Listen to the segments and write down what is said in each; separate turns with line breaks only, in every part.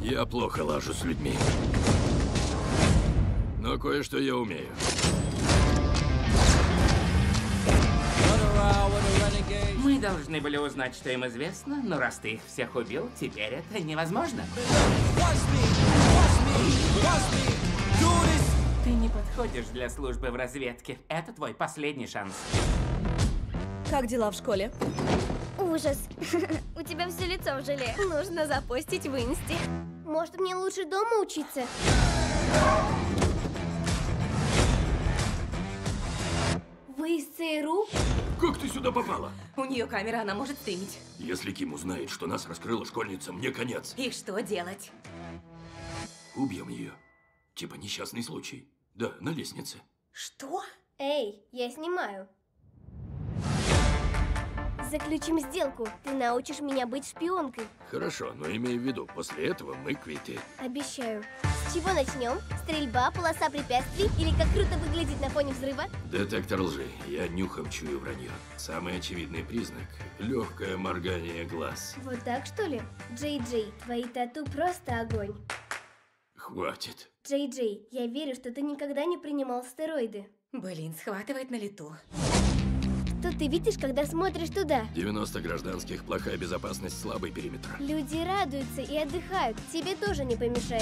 Я плохо лажу с людьми. Но кое-что я умею.
Мы должны были узнать, что им известно, но раз ты их всех убил, теперь это невозможно. Ты не подходишь для службы в разведке. Это твой последний шанс.
Как дела в школе?
Ужас. У тебя все лицо в желе. Нужно запостить в инсте. Может, мне лучше дома учиться? Вы из ЦРУ?
Как ты сюда попала?
У нее камера, она может стримить.
Если Ким узнает, что нас раскрыла школьница, мне конец.
И что делать?
Убьем ее. Типа несчастный случай. Да, на лестнице.
Что?
Эй, я снимаю. Заключим сделку. Ты научишь меня быть шпионкой.
Хорошо, но имей в виду, после этого мы квиты.
Обещаю. С чего начнем? Стрельба, полоса препятствий или как круто выглядеть на фоне взрыва?
Детектор лжи. Я нюхом чую вранье. Самый очевидный признак – легкое моргание глаз.
Вот так, что ли? Джей Джей, твои тату просто огонь.
Хватит.
Джей Джей, я верю, что ты никогда не принимал стероиды.
Блин, схватывает на лету.
Что ты видишь, когда смотришь туда?
90 гражданских, плохая безопасность, слабый периметр.
Люди радуются и отдыхают. Тебе тоже не помешает.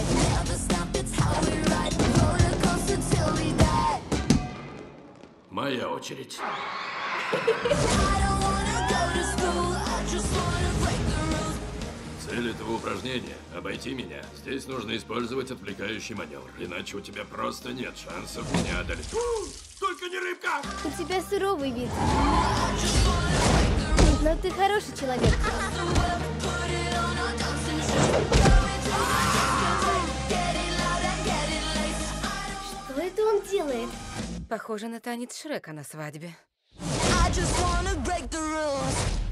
Моя очередь. Цель этого упражнения – обойти меня. Здесь нужно использовать отвлекающий маневр, иначе у тебя просто нет шансов меня одолеть. Только не рыбка!
У тебя суровый вид. Но ты хороший человек. Что это он делает?
Похоже на танец Шрека на свадьбе.
I just wanna break the rules.